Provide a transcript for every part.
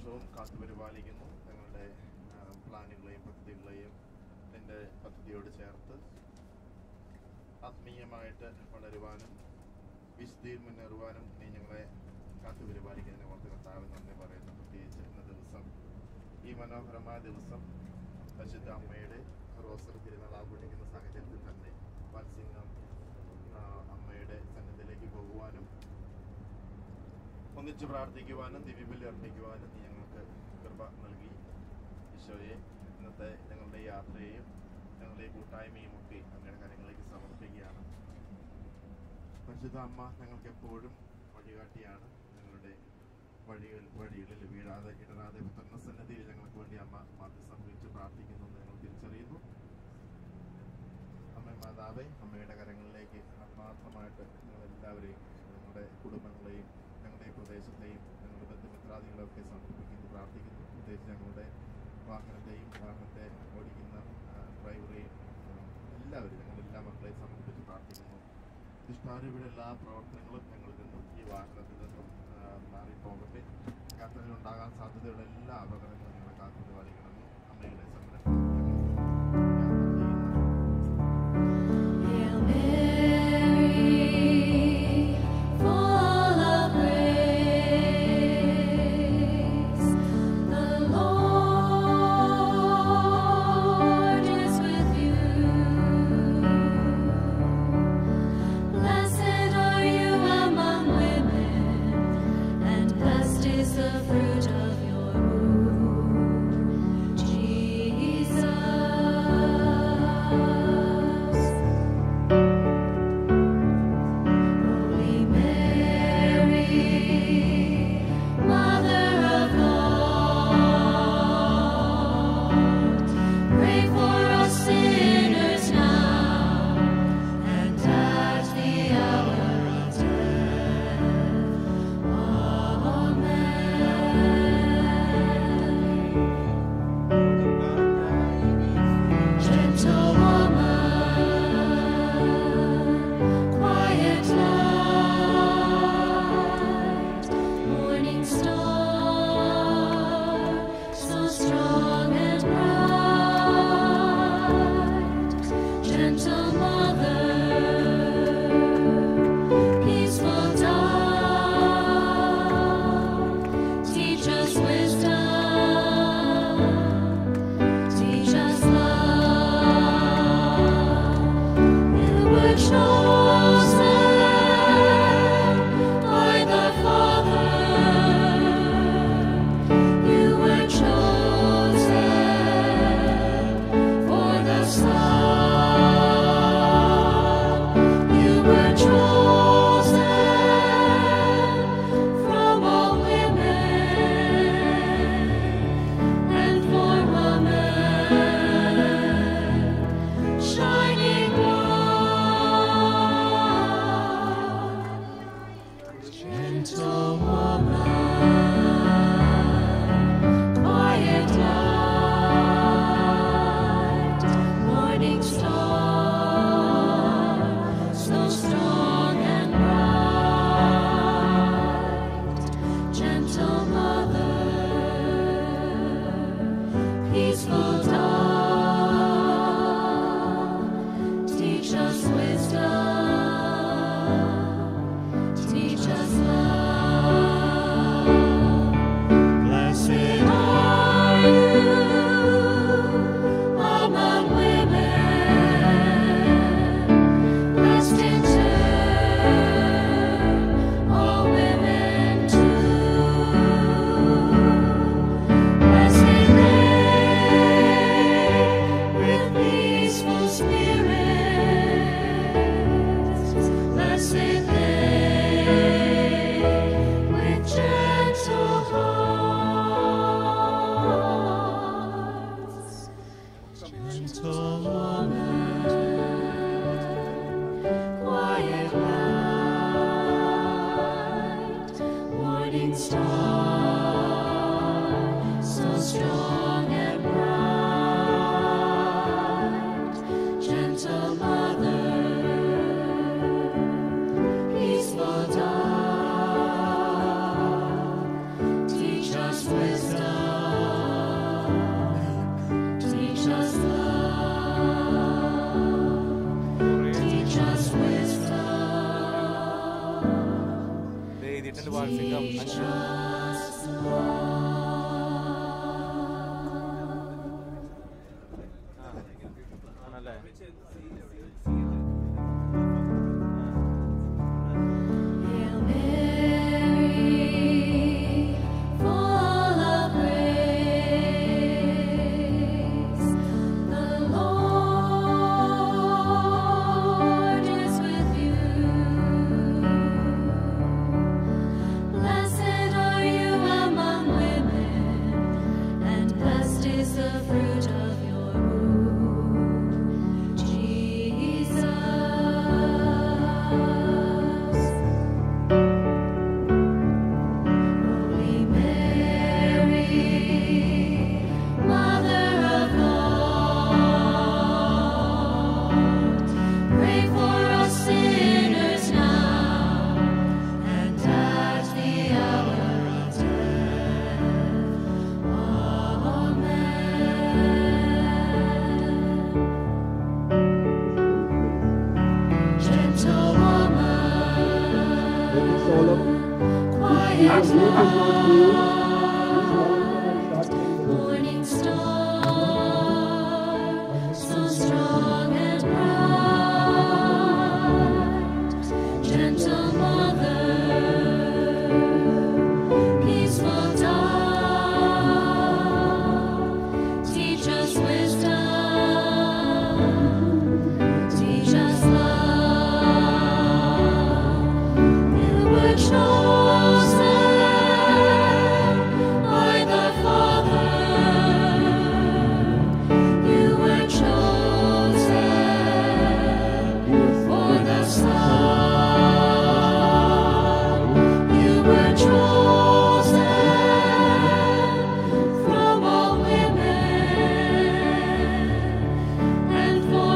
വർഷവും കാത്തുപരിപാലിക്കുന്നു. ഞങ്ങളുടെ പ്ലാനുകളെയും പദ്ധതികളെയും എൻ്റെ പദ്ധതിയോട് ചേർത്ത് ആത്മീയമായിട്ട് വളരുവാനും വിശുദ്ധിയിൽ മുന്നേറുവാനും നീ ഞങ്ങളെ കാത്തുപരിപാലിക്കുന്നതിനെ ഓർത്ത് കർത്താവ് നന്ദി പറയുന്നു. പ്രത്യേകിച്ച് ഇന്ന ദിവസം, ഈ മനോഹരമായ ദിവസം പരിശുദ്ധ അമ്മയുടെ റോസറി തിരുനാൾ ആഘോഷിക്കുന്ന സാഹചര്യത്തിൽ തന്നെ വാത്സല്യം അമ്മയുടെ സന്നിധിയിലേക്ക് പോകുവാനും ഒന്നിച്ച് പ്രാർത്ഥിക്കുവാനും ദിവ്യബലി അർപ്പിക്കുവാനും നീ ഞങ്ങൾക്ക് കൃപ നൽകി. ഈശോയെ, ഇന്നത്തെ ഞങ്ങളുടെ യാത്രയെയും ഞങ്ങളുടെ കൂട്ടായ്മയും ഒക്കെ അങ്ങയുടെ കാര്യങ്ങളിലേക്ക് സമർപ്പിക്കുകയാണ്. പരിശുദ്ധ അമ്മ ഞങ്ങൾക്ക് എപ്പോഴും വഴികാട്ടിയാണ്. ഞങ്ങളുടെ വഴികളിൽ വീഴാതെ ഇടരാതെ പുത്രന്റെ സന്നിധിയിൽ ഞങ്ങൾക്ക് വേണ്ടി അമ്മ മാധ്യസ്ഥം വഹിച്ച് പ്രാർത്ഥിക്കുന്നു എന്ന് ഞങ്ങൾ തിരിച്ചറിയുന്നു. അമ്മ മാതാവേ, അമ്മയുടെ കരങ്ങളിലേക്ക് ആത്മാർത്ഥമായിട്ട് ഞങ്ങളെല്ലാവരെയും, ഞങ്ങളുടെ കുടുംബങ്ങളെയും ഞങ്ങളുടെ പ്രദേശത്തെയും ഞങ്ങളുടെ ബന്ധുമിത്രാദികളെയൊക്കെ സമർപ്പിക്കുന്നു, പ്രാർത്ഥിക്കുന്നു. പ്രത്യേകിച്ച് ഞങ്ങളുടെ വാഹനത്തെ ഓടിക്കുന്ന ഡ്രൈവറെയും എല്ലാവരും, ഞങ്ങളെല്ലാ മക്കളെയും സമർപ്പിച്ച് പ്രാർത്ഥിക്കുന്നു. ദുഷ്ടാരൂപിയുടെ എല്ലാ പ്രവർത്തനങ്ങളും ഞങ്ങളിൽ നിന്നും ഈ വാഹനത്തിൽ നിന്നും മാറിപ്പോകട്ടെ. യാത്രയിൽ ഉണ്ടാകാൻ സാധ്യതയുള്ള എല്ലാ അപകടങ്ങളും ഞങ്ങളെ കാത്തുപരിപാലിക്കണമെന്ന് അമ്മയുടെ സംരക്ഷണം Wisdom. വേണ്ടിയിട്ട് വാത്സല്യം ആണല്ലേ. Morning star, so strong and bright, gentle mother, peaceful dove, teach us wisdom, teach us love. You were chosen by the Father. You were chosen for the Son. You were chosen from all women and for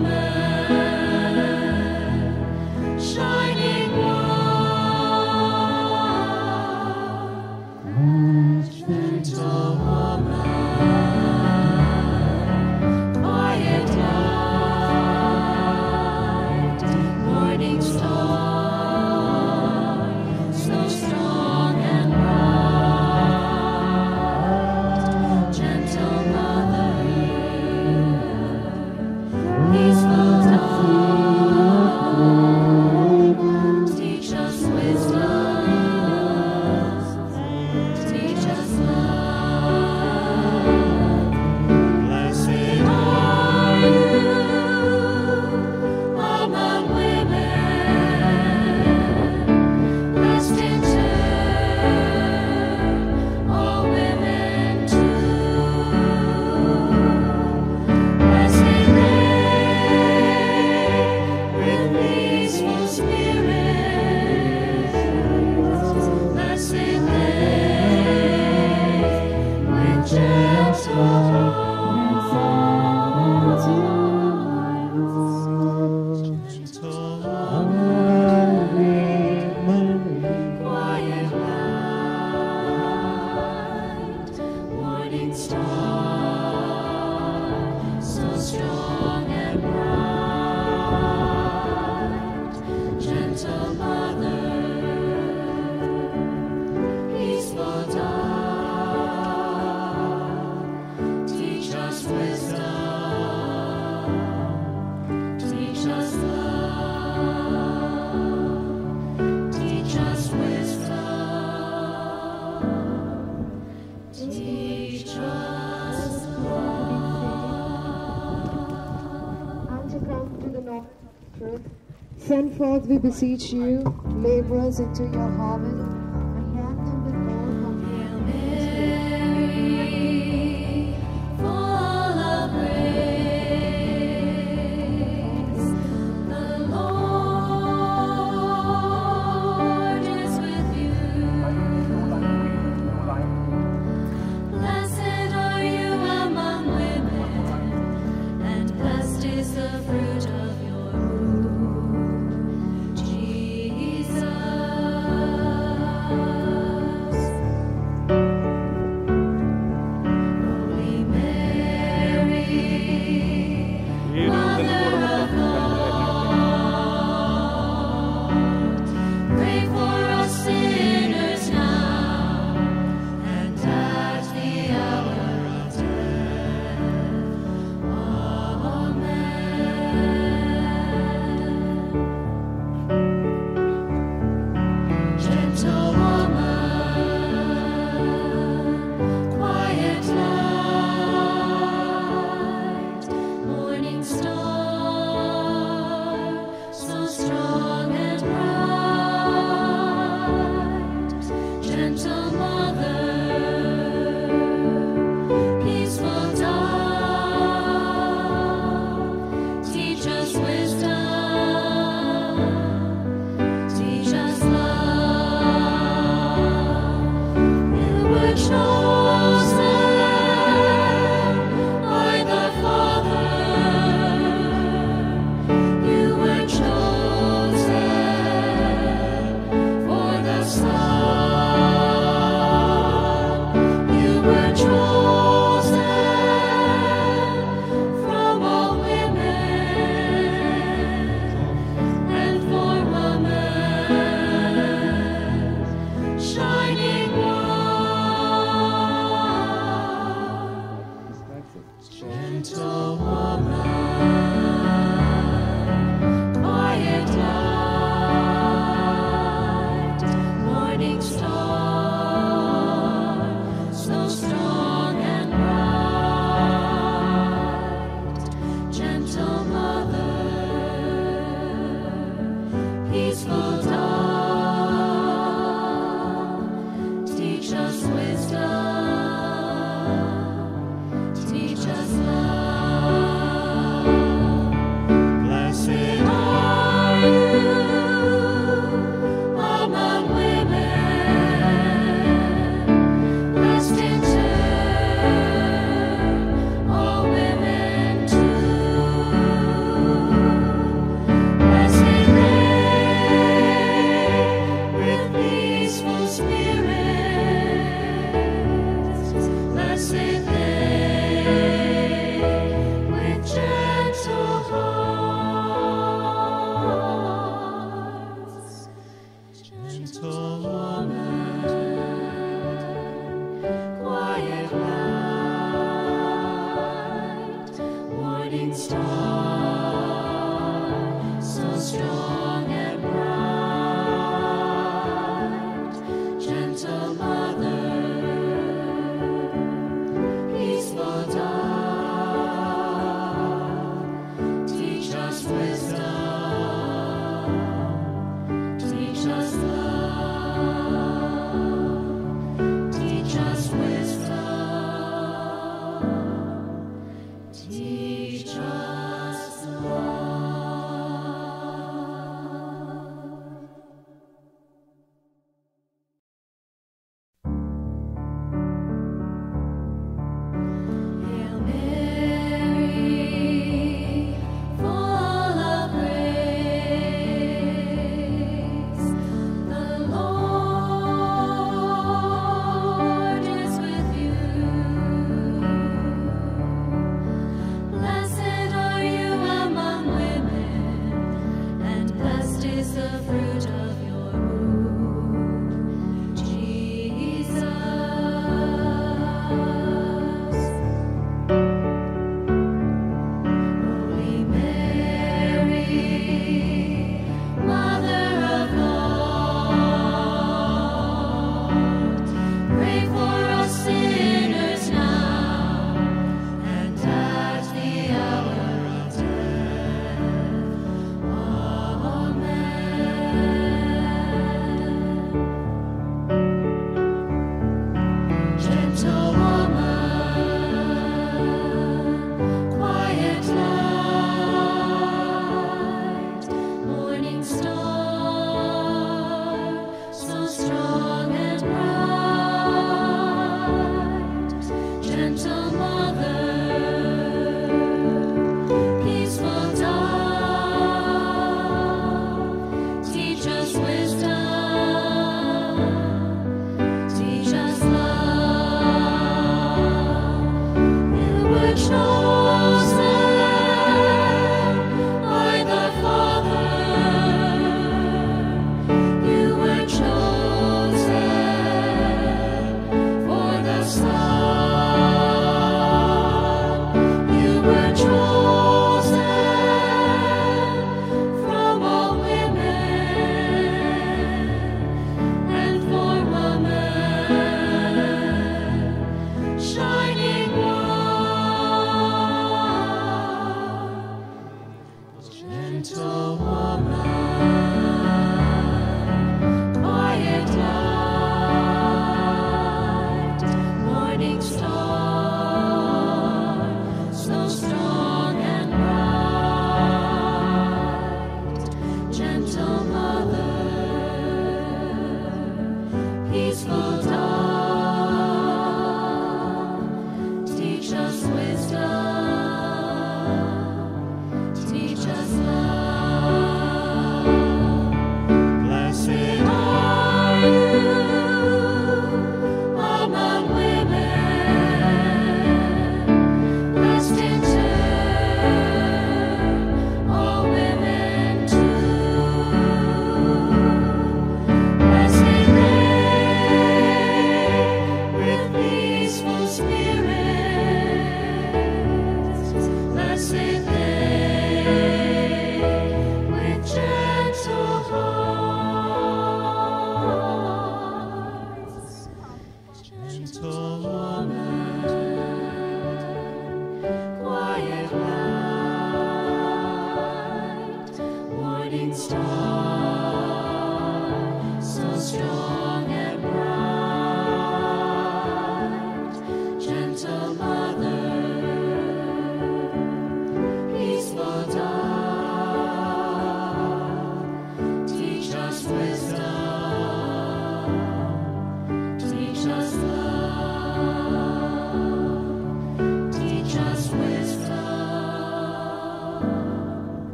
woman, shining one, gentle woman, quiet light, morning star, so strong and bright, gentle mother, peaceful dove, teach us wisdom, teach us love. Blessed are you among women, blessed in turn, all women too. Blessed they with peaceful spirit, blessed they with gentle hearts. Gentle quiet light, morning star, so strong and bright, gentle mother, peaceful dove, teach us wisdom, teach us love, teach us wisdom, teach us love. And to come to the knowledge of truth, send forth, we beseech you, laborers into your harvest, and grant them with all Hail Mary, full of grace, the Lord is with you. Blessed are you among women, and blessed is the fruit of your womb, Jesus. Gentle woman, quiet light, morning star, so strong and bright. Gentle mother, peaceful dove, teach us wisdom, teach us love.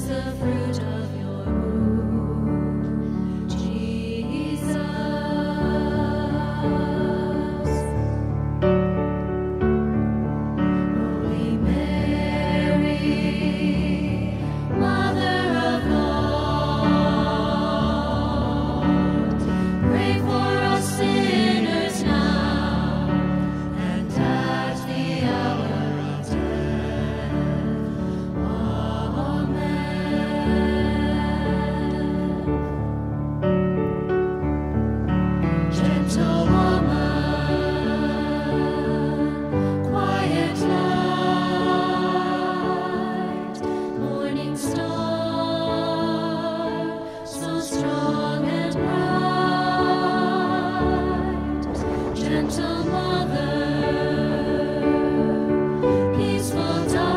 the fruit of your womb, Jesus. Holy Mary, Mother of God, pray for us sinners now and at the hour of death. Amen. Gentle woman, quiet light, morning star, so strong and bright. Gentle mother, peaceful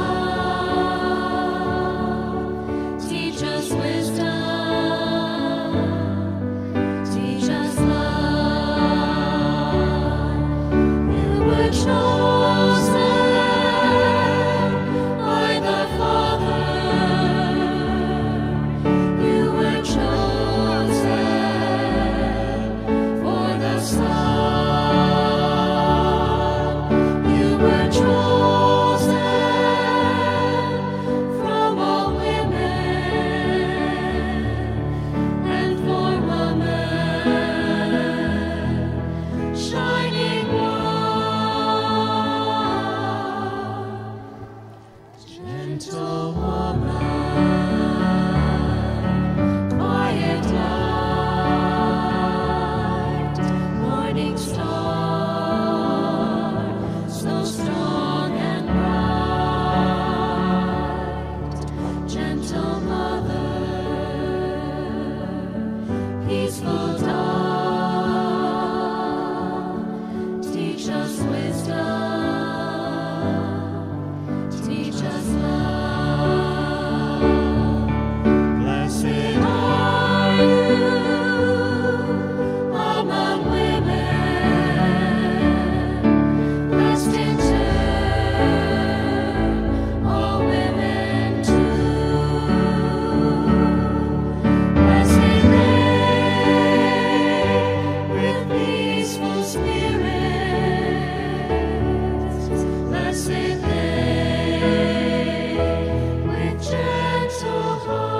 dove, teach us wisdom, teach us love. You were chosen by the Father. You were chosen for the Son. You were chosen from all women, and for woman, shining one. Gentle woman, quiet light, morning star, so strong and bright. Gentle mother, peaceful dove, teach us wisdom, teach us love. Blessed are you among women, blessed in turn, all women too. Blessed they with peaceful spirits, blessed they with gentle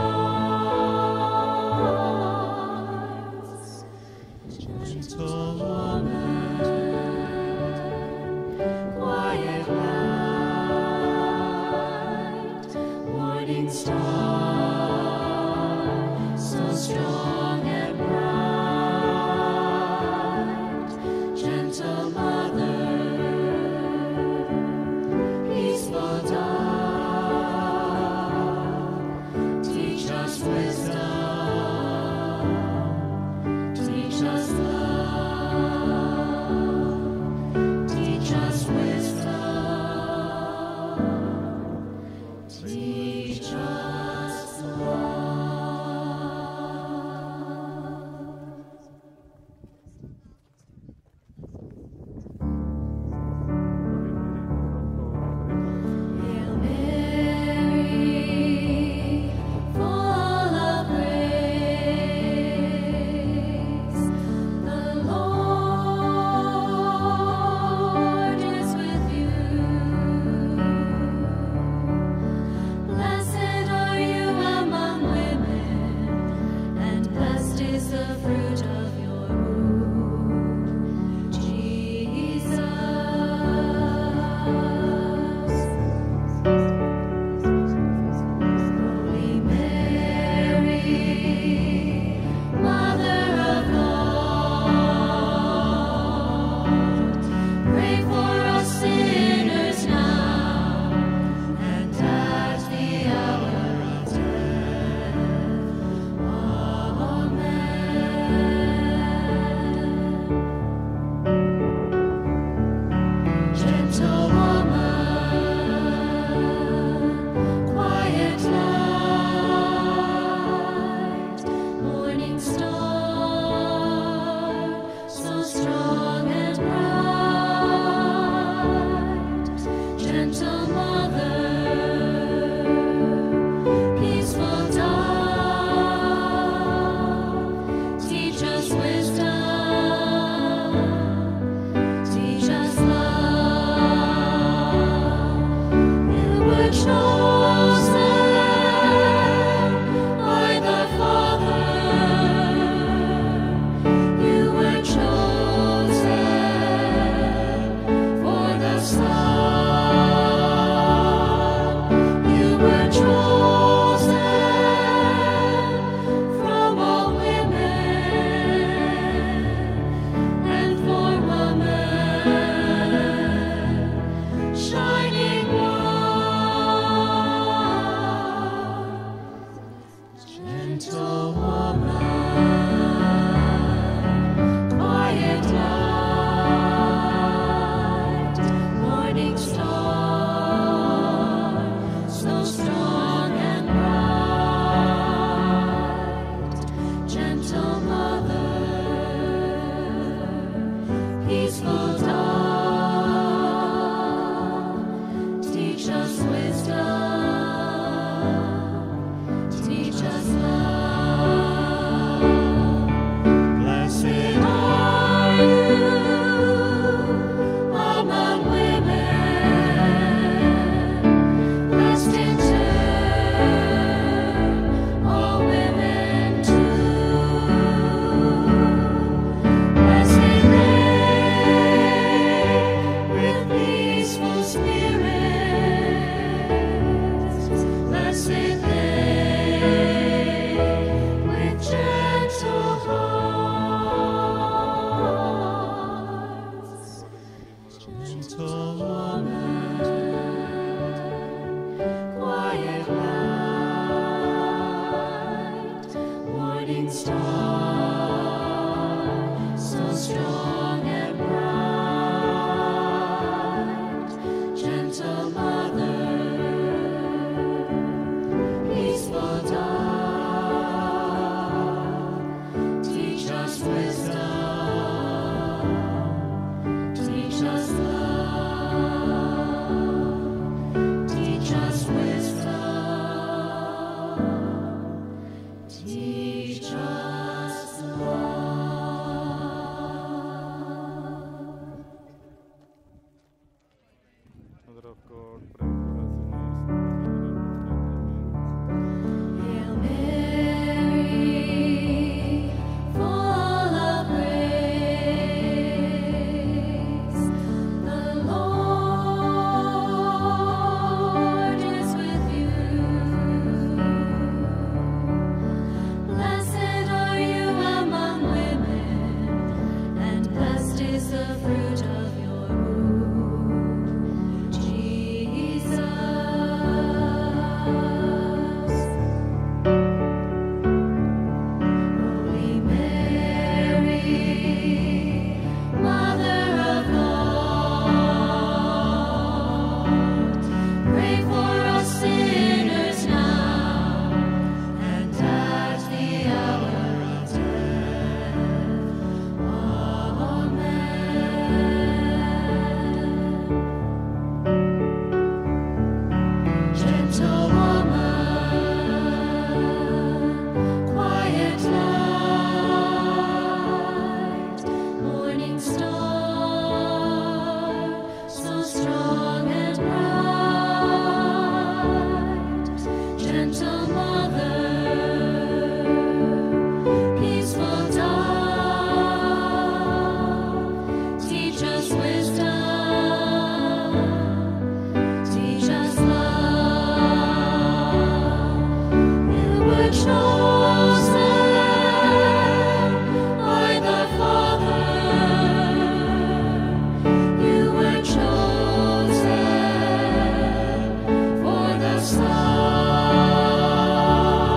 hearts. Gentle woman, quiet light, morning star, so strong and bright. Gentle mother, peaceful dove, teach us wisdom, teach us love, teach us wisdom, teach us love. Hail Mary, full of grace, the Lord is with you. gentle mother, peaceful dove, teach us wisdom, teach us love. You were chosen by the Father. You were chosen for the Son.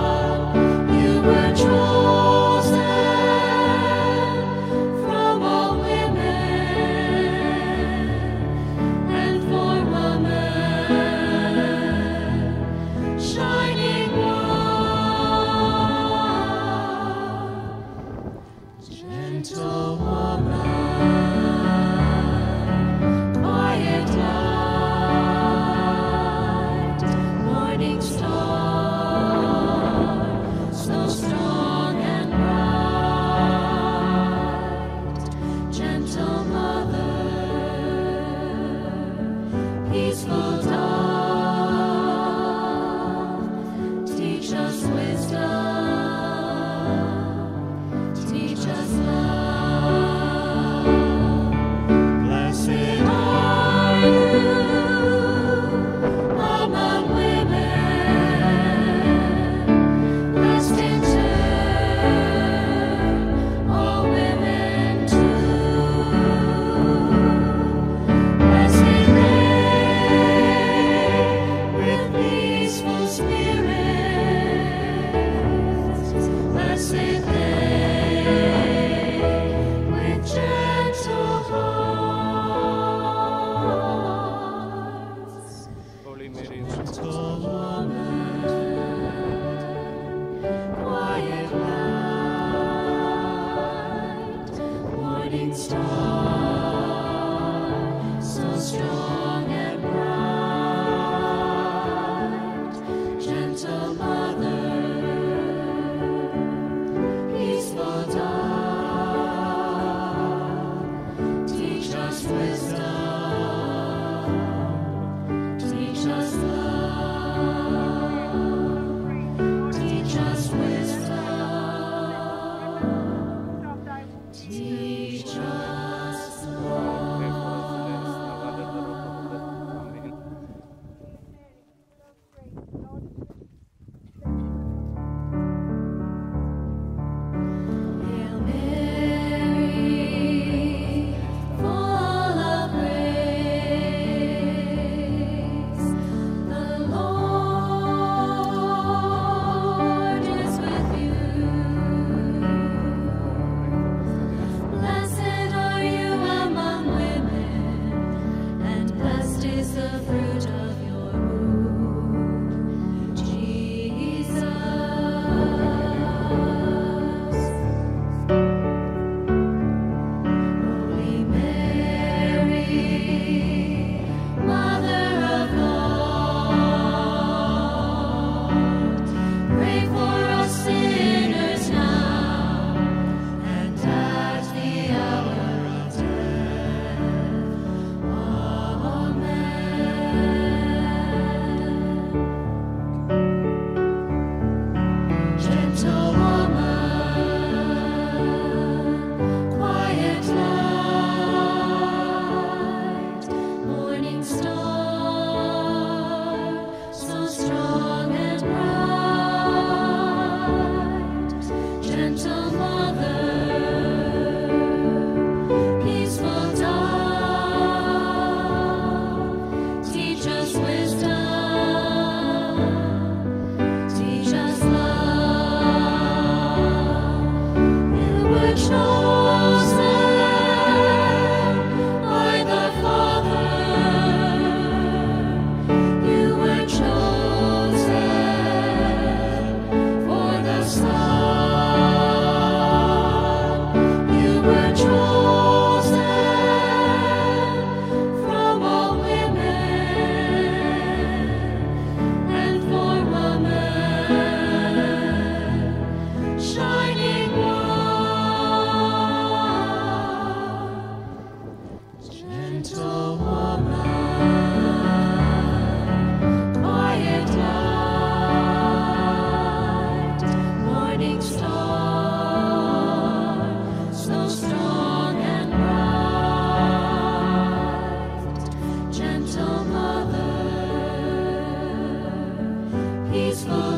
peaceful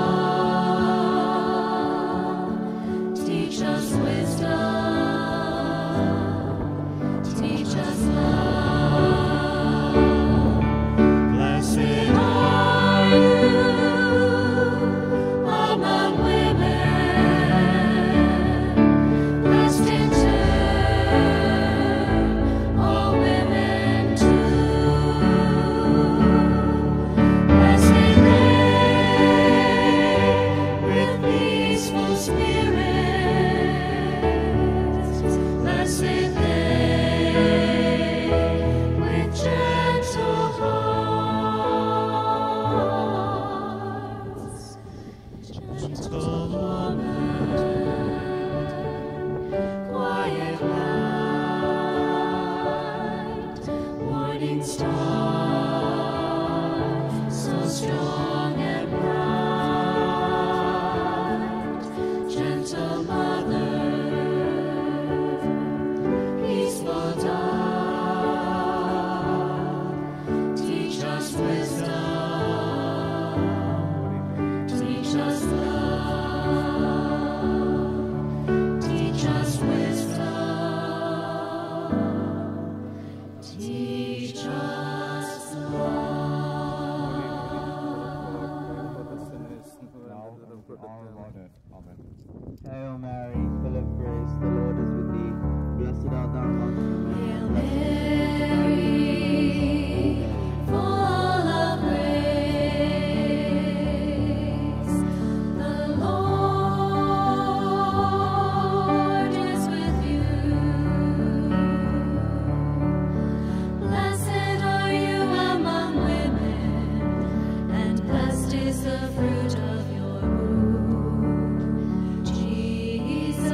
dawn. Teach us wisdom. Teach us love. Blessed are you among women. Blessed in turn, all women too. Blessed they with peaceful spirits. Blessed they with gentle hearts. Gentle woman, quiet light, morning star, so strong and bright. Gentle mother, peaceful dawn. Teach us wisdom. Teach us love. Teach us wisdom. Teach us Hail Mary, full of grace, the Lord is with thee. Blessed art thou amongst women. Hail Blessed is the fruit of thy womb. Mary, full of grace, the Lord is with you. Blessed are you among women, and blessed is the fruit of your womb, Jesus.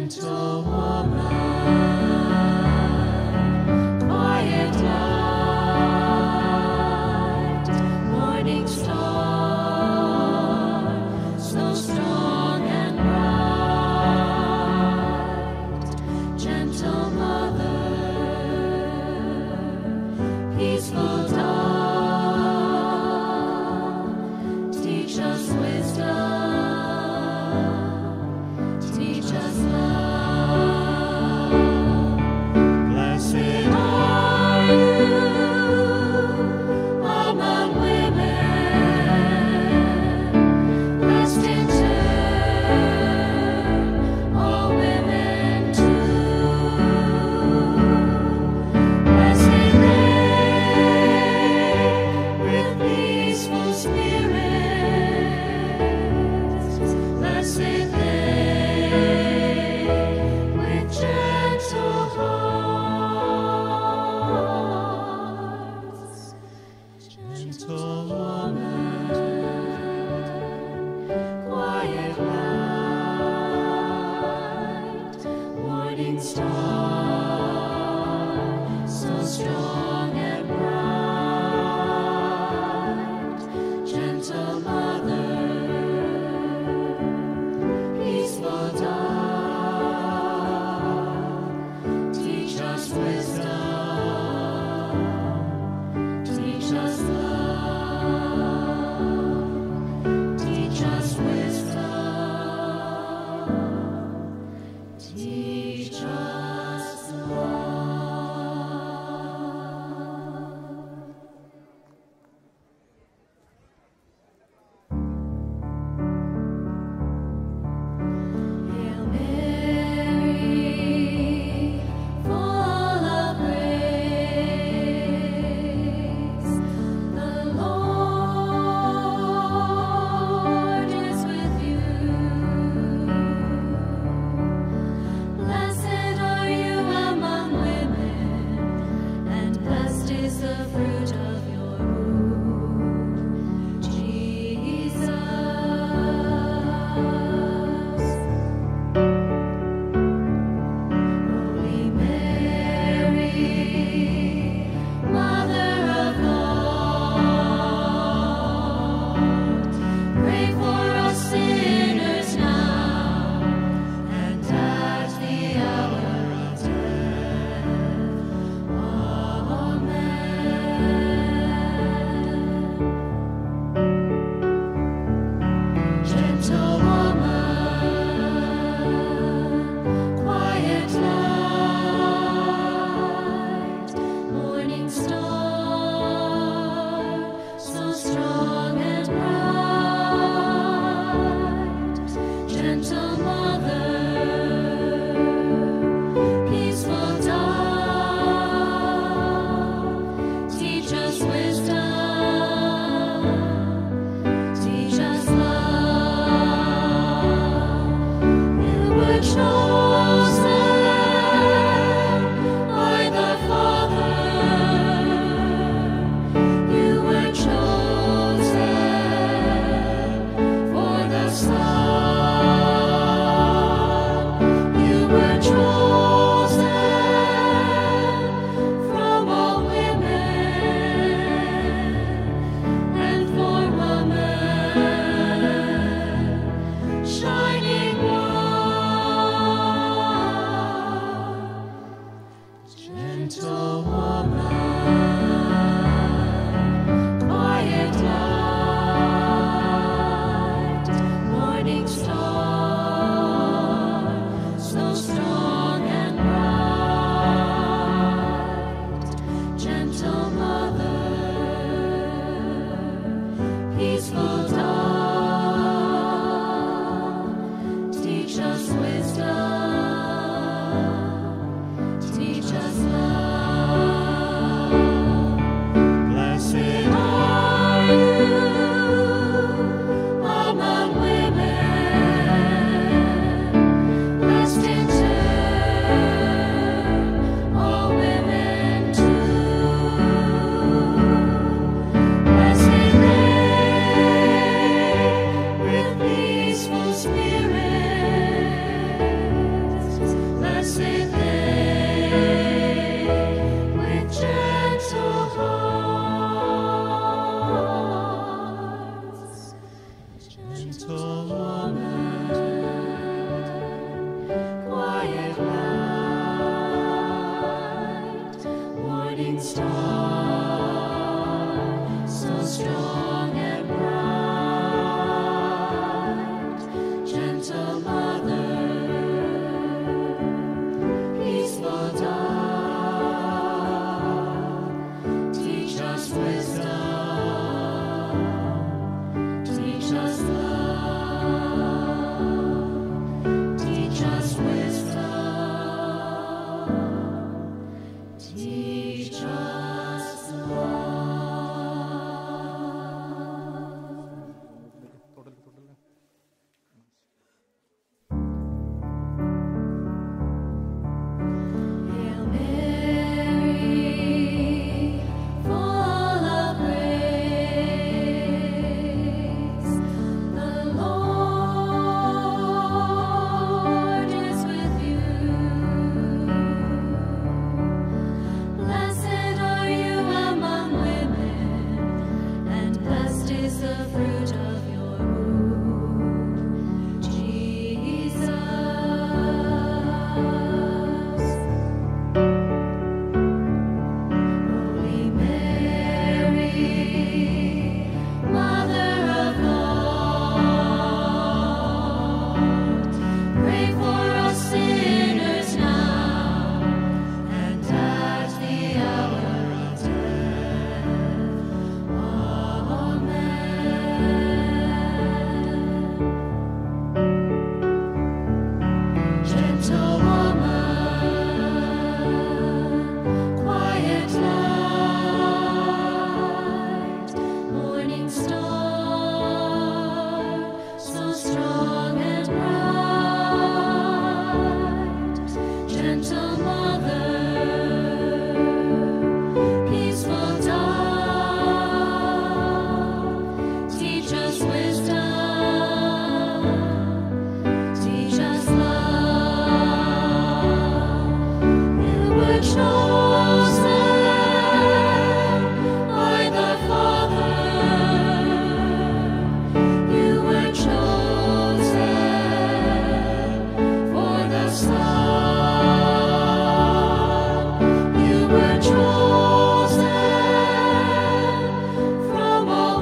Gentle woman, quiet light, morning star, so strong and bright. Gentle mother, peaceful dawn, teach us wisdom, teach us love. Blessed are you among women, blessed in turn, all women too. Blessed they with peaceful spirits, blessed they with gentle hearts. Gentle woman, quiet light, morning star, so strong and bright. Gentle mother, peaceful dawn, teach us wisdom, teach us love, teach us wisdom, teach us Gentle woman, quiet light, morning star, so strong and bright. Gentle mother, peaceful dove, teach us wisdom, teach us love. You were chosen by the Father. You were chosen for the Son. You were chosen from all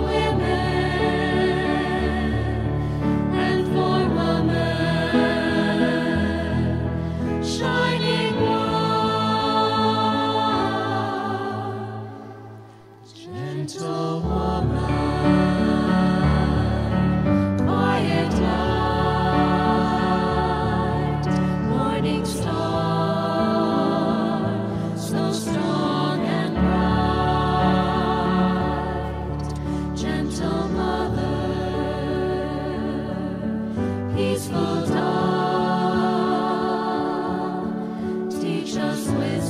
women, and for woman, shining one. Gentle woman, quiet light, morning star, so strong and bright. Gentle mother, peaceful dove, teach us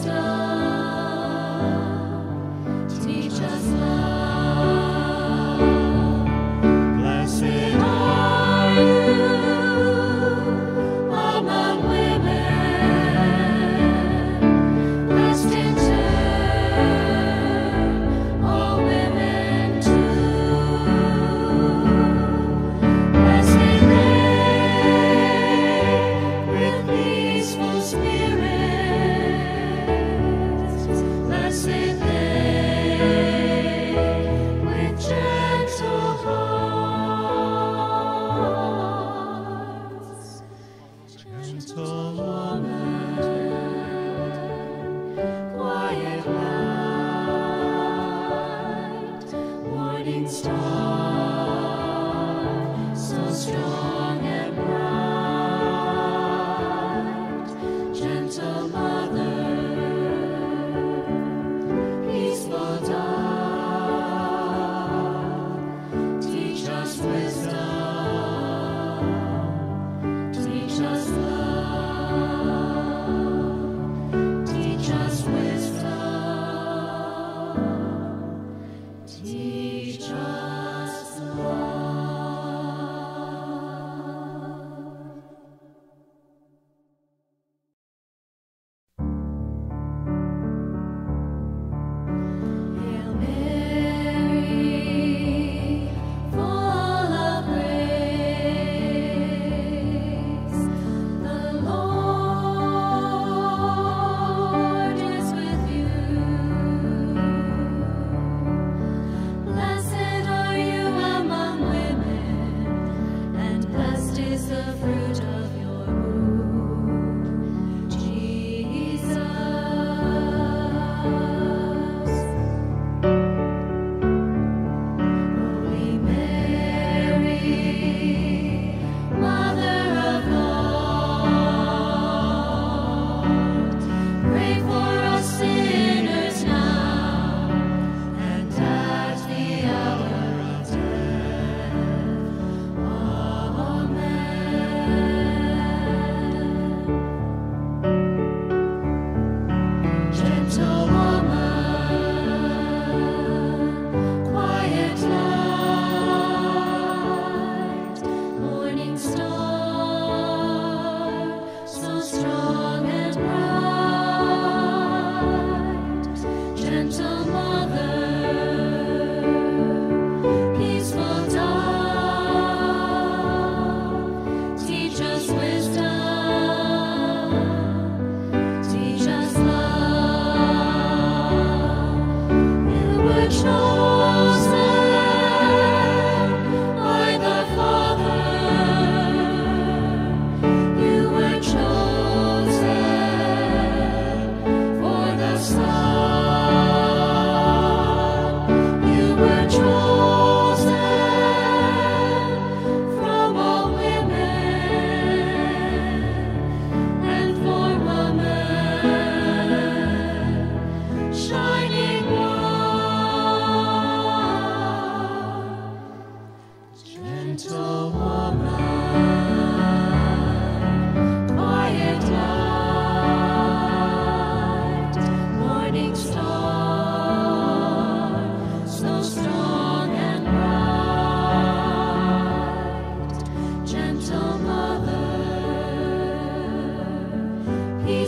wisdom, teach us love. Blessed are you among women, blessed in turn, all women too. Blessed they with peaceful spirits, blessed they with gentle hearts. Gentle woman, quiet light, morning star, so strong and bright. Gentle mother, peaceful dove, teach us wisdom, teach us love.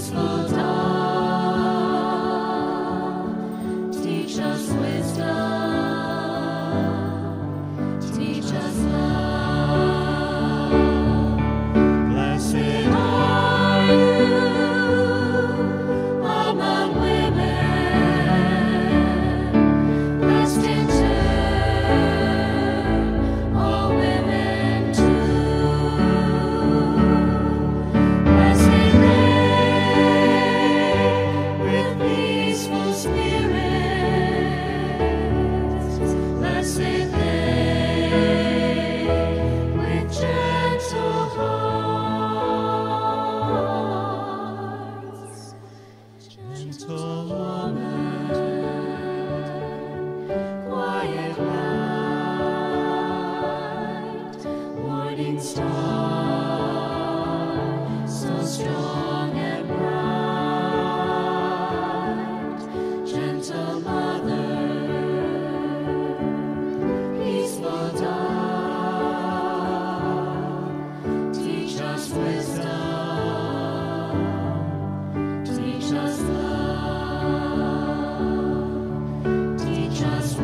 peaceful dawn, teach us wisdom, teach us love. Blessed are you among women, blessed in turn, all women too. Blessed they with peaceful spirits, blessed they with gentle hearts. Gentle woman, quiet light, morning star, so strong and bright. Gentle mother, peaceful dawn, teach us wisdom, teach us love, teach us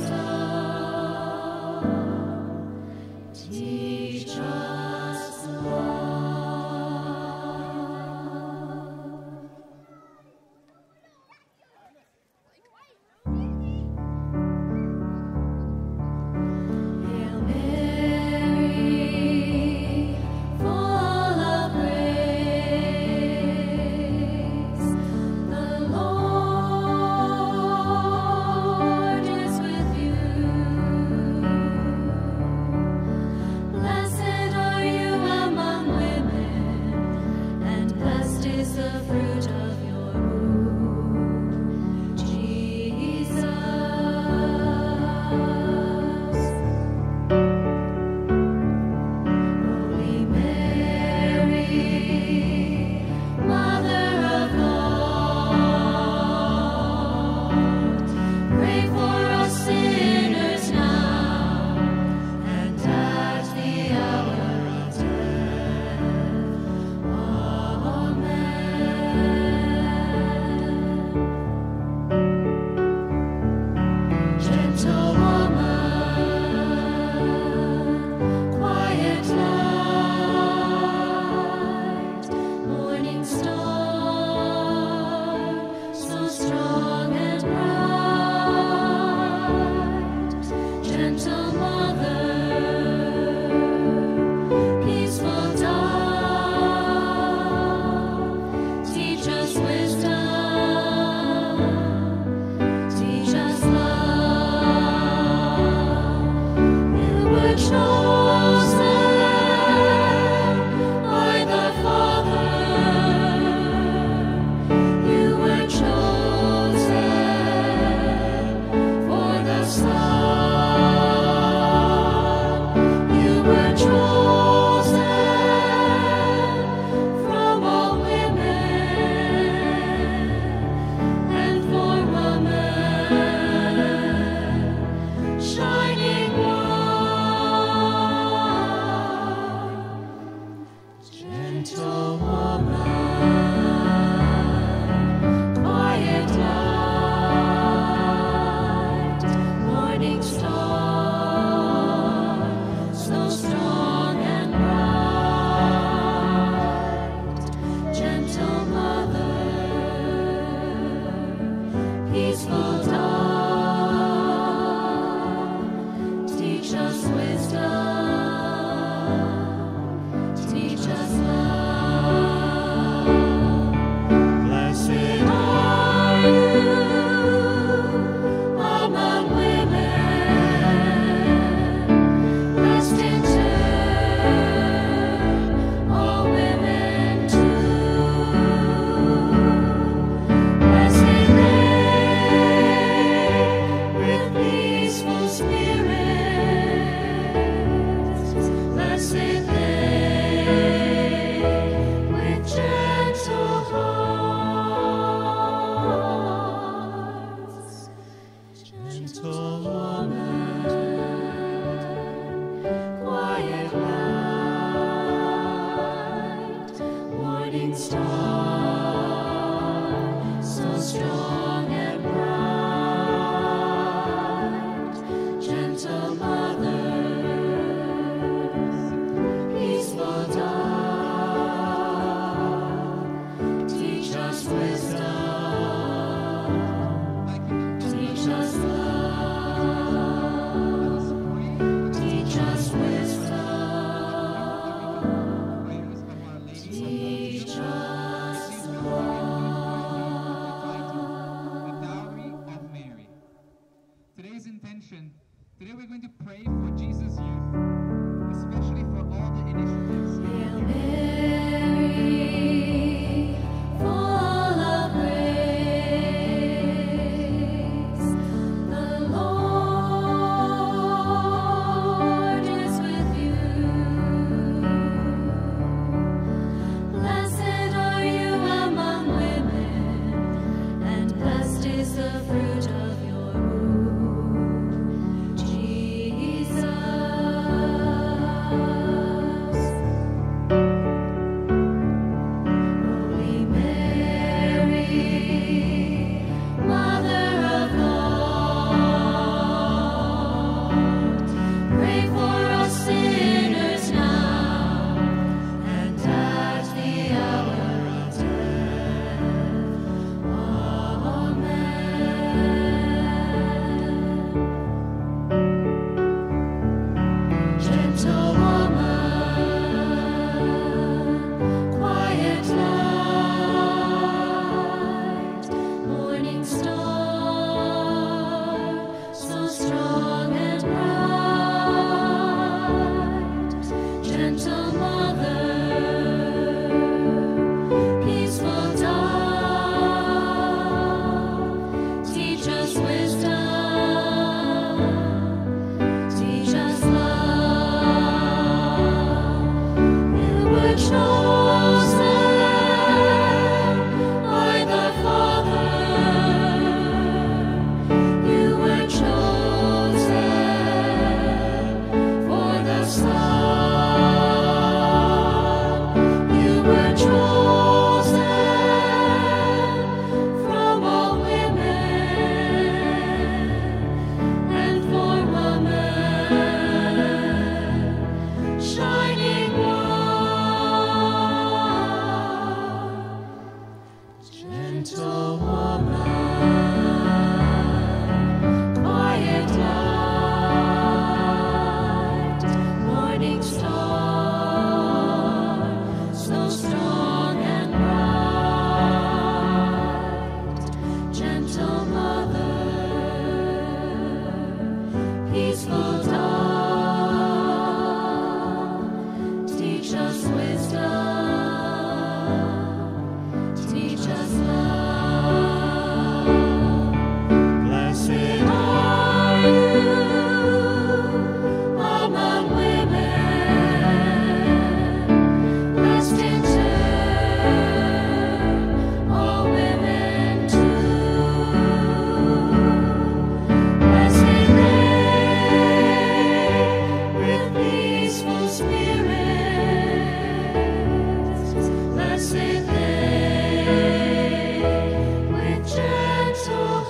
wisdom, teach us love. Hail Mary, full of grace, the Lord is with you. Blessed are you among women, and blessed is the fruit of your womb, Jesus. Holy Mary, Mother of God, pray for us sinners now and at the hour of death. Amen. Gentle woman, quiet light, morning star, so strong and bright. Gentle mother, peaceful dawn, teach us wisdom, teach us love. You were chosen by the Father. You were chosen for the Son. You were chosen from all women, and for woman, shining one. Gentle woman, quiet light, morning star, so strong and bright. Gentle mother, peaceful dawn, teach us wisdom, teach us love. Blessed are you among women, blessed in turn, all women too. Blessed they with peaceful spirits, blessed they with gentle hearts. Gentle woman, quiet light, morning star, Gentle woman, quiet light, morning star, so strong and bright. Gentle mother, peaceful dawn, teach us wisdom, teach us love. Blessed are you among women, blessed in turn, all women too. Blessed they with peaceful spirits, blessed they with gentle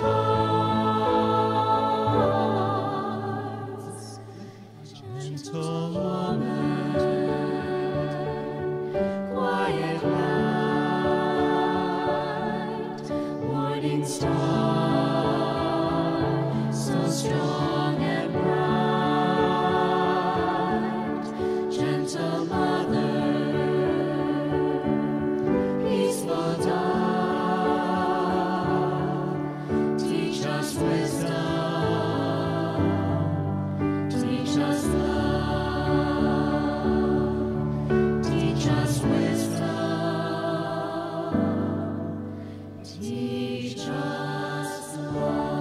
hearts. Gentle woman, quiet light, morning star, so strong and bright. Gentle mother, peaceful dawn, teach us wisdom, teach us love, teach us wisdom, teach us love.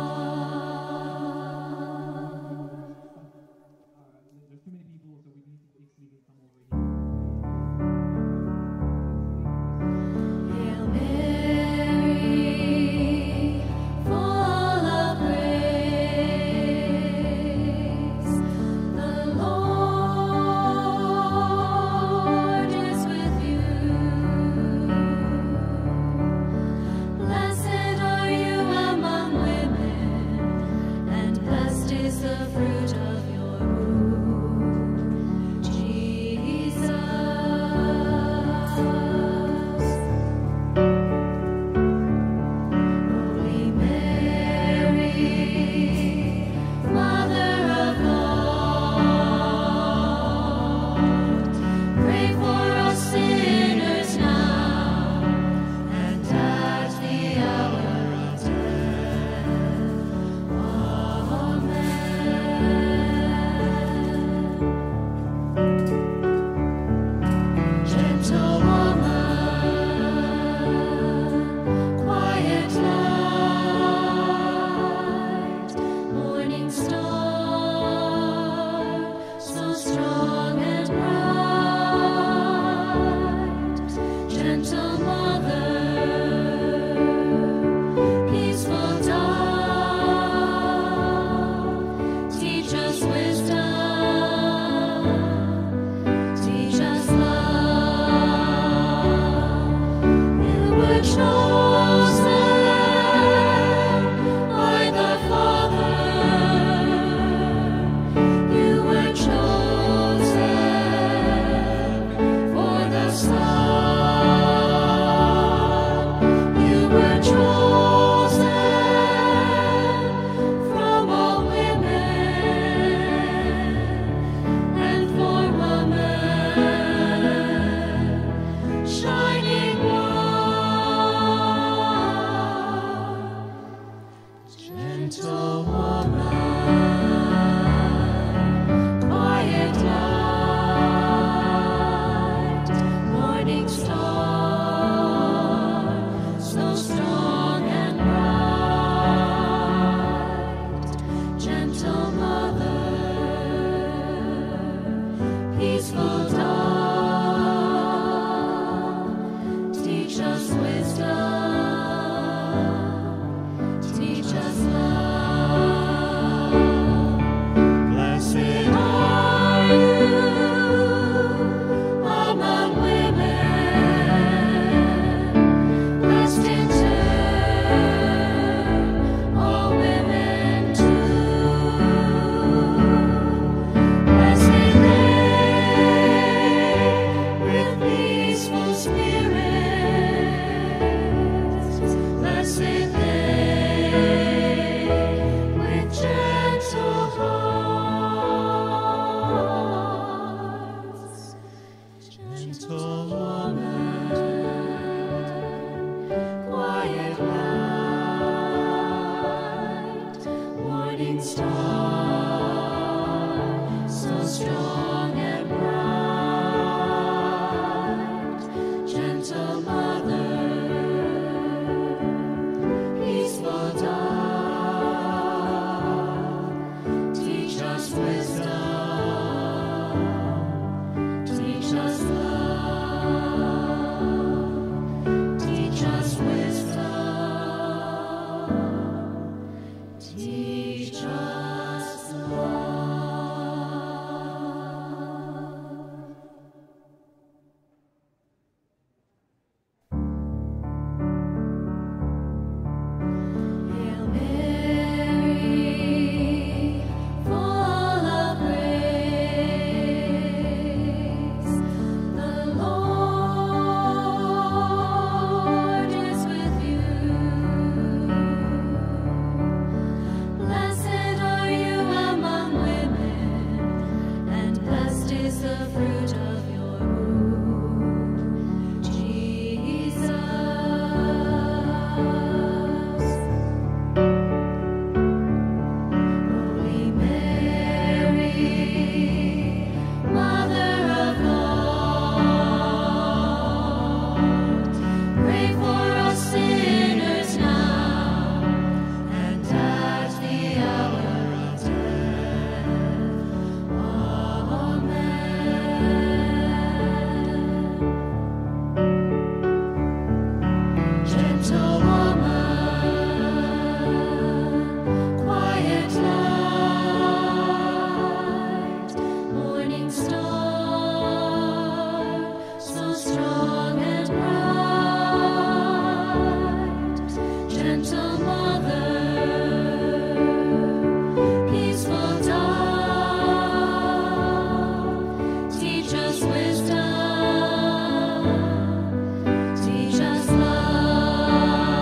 There's too many people, so we need to basically come over here. Hail Mary, full of grace, the Lord is with you. Blessed are you among women, and blessed is the fruit of your womb, Jesus. Holy Mary, Mother of God, pray for us sinners now and at the hour of death. Amen. Gentle woman, quiet light, morning star, so strong and bright. Gentle mother, peaceful dawn, teach us wisdom, teach us love. You were chosen by the Father. You were chosen for the Son. You were chosen from all women, and for woman, shining one. Gentle woman, quiet light, morning star, so strong and bright. Gentle mother, peaceful dawn, teach us wisdom, teach us love. Blessed are you among women, blessed in turn, all women too. Blessed they with peaceful spirits, Gentle woman, quiet light, morning star, so strong and bright. Gentle mother, peaceful dove, teach us wisdom, teach us love.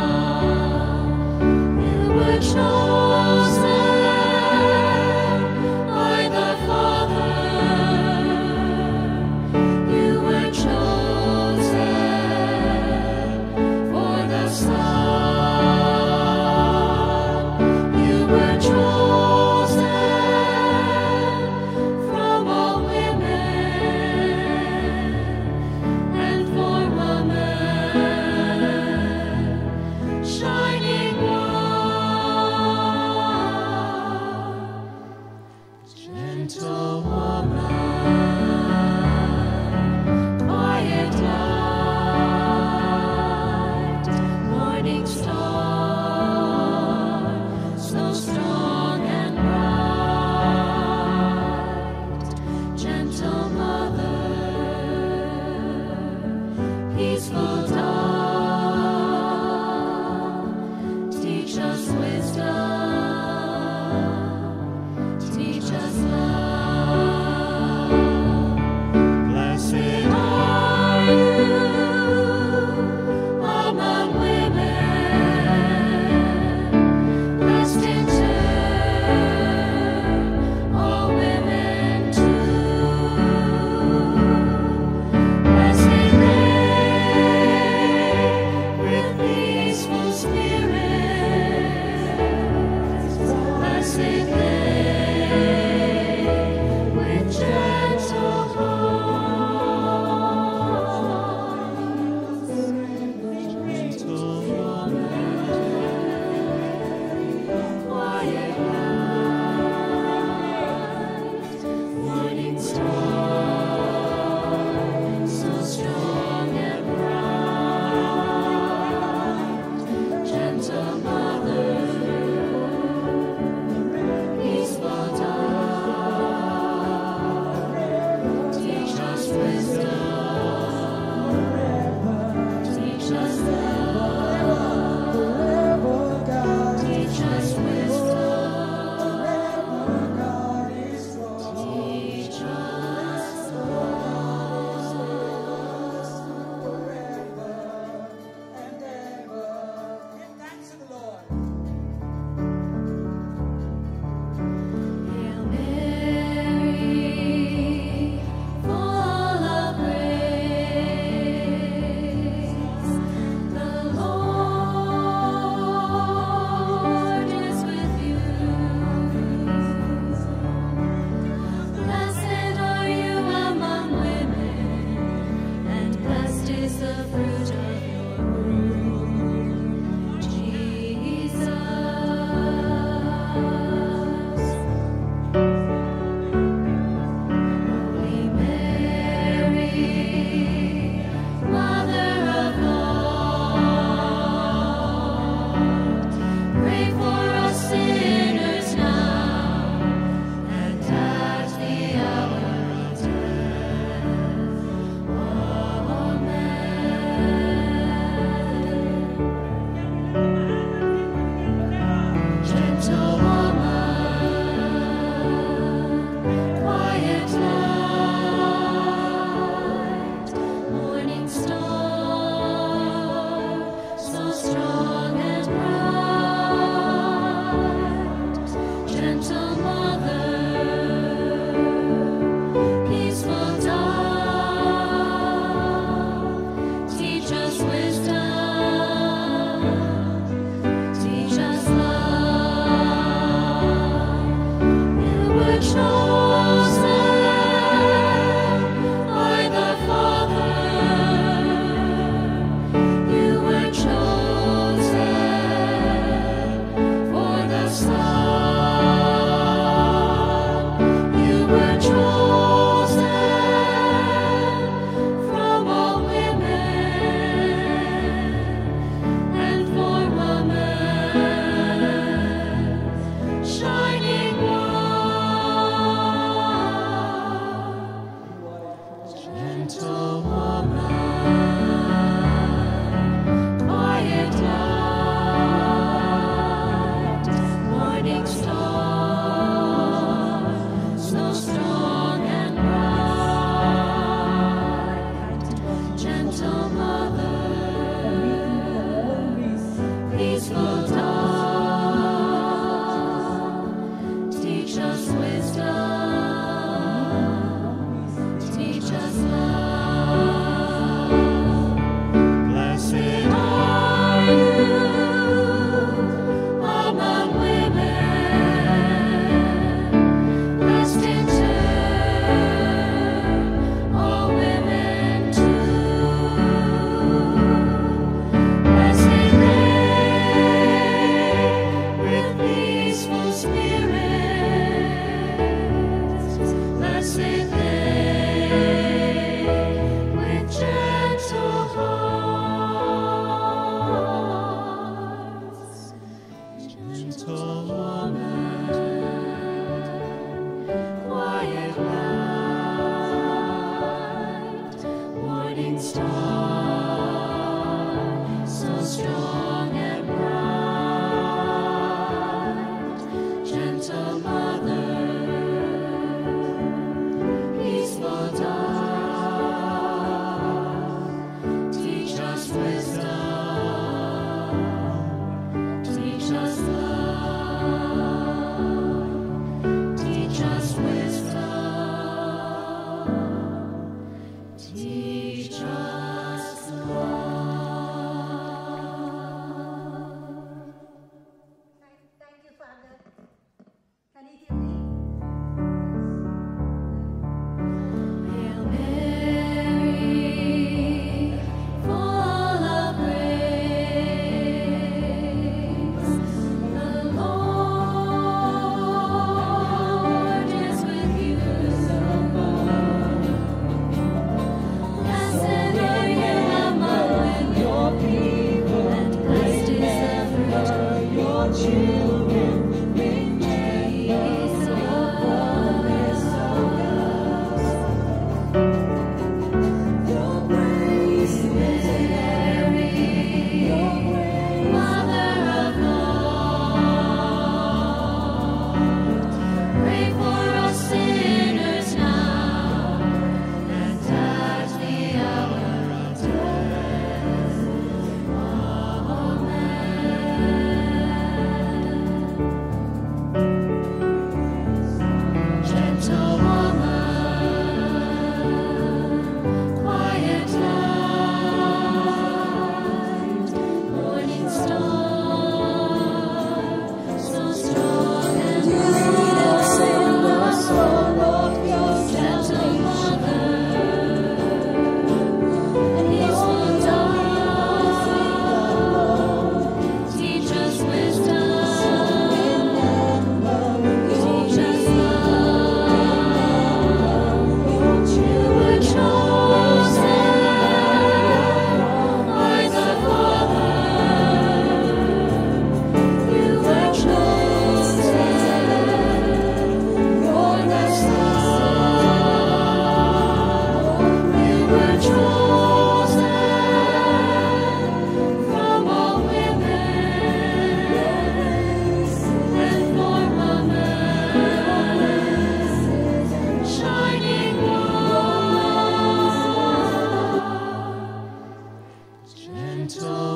Gentle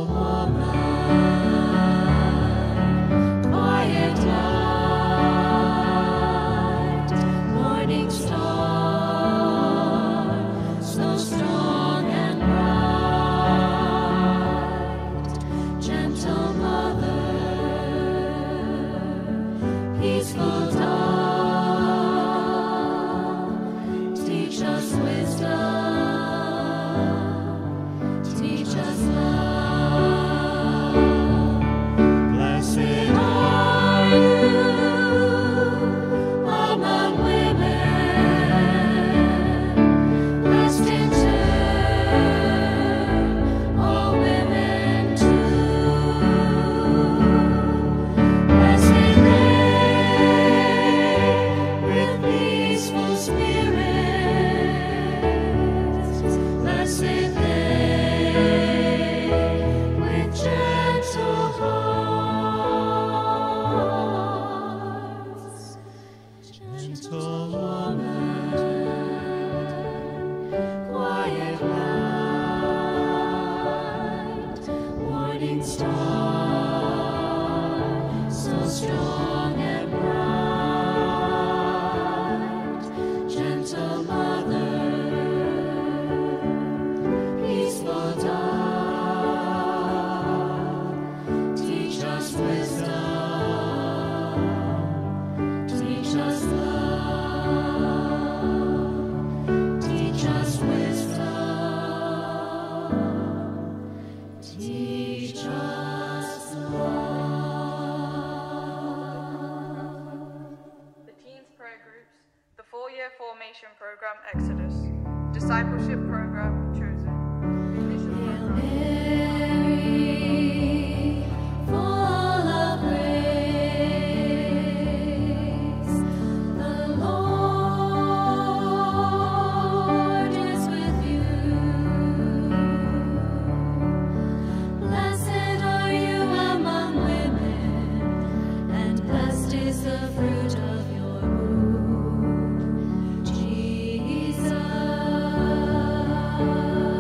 woman, quiet light, morning star, so strong and bright. Gentle mother, peaceful dawn, teach us wisdom, teach us love. Blessed are you among women, blessed in turn, all women too. Blessed they with peaceful spirits, blessed they with gentle hearts. Gentle woman, quiet light, morning star, so strong and bright. Gentle mother, peaceful dawn, teach us wisdom, teach us love, teach us wisdom, teach us love. The Teens Prayer Groups, the 4-year formation program Exodus, discipleship program Chosen, mission Hail program. Mary, full of grace, the Lord is with you. Blessed are you among women, and blessed is the fruit of your womb, Jesus.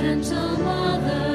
gentle mother